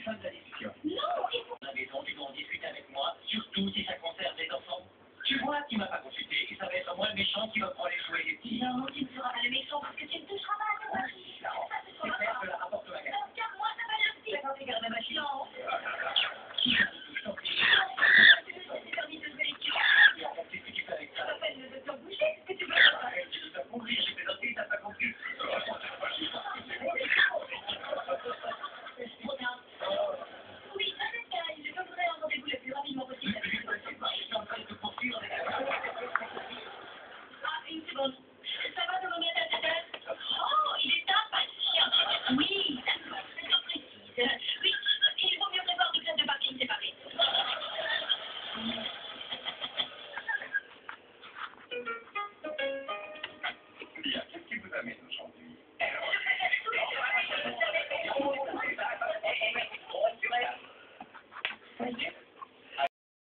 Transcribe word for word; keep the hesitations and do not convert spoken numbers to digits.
fin de la discussion. Non, il faut... À la maison, tu dois en discuter avec moi, surtout si ça concerne les enfants. Tu vois qui m'a pas consulté, et ça va être moi le méchant qui va prendre les jouets des petits. Non, tu ne seras pas le méchant parce que tu ne toucheras pas à ton mari. Non, Ça, ce c'est sera faire pas. que la rapporte la gamme. Non, car moi, ça va le petit. C'est quand tu gardes la machine. Non. Je t'en prie. Tu me suis permis de jouer les culs. Qu'est-ce que tu fais avec Ça ça? s'appelle le docteur Boucher. Qu'est-ce que tu veux faire? Arrête, tu nous as compris, j'ai fait noter, t'as pas compris. Oui, peut-être qu'il je voudrais un rendez-vous le plus rapidement possible. Je suis en train de te poursuivre avec la Ah, une seconde. Ça va, te remettre à ta tête? Oh, il est impatient. Oui.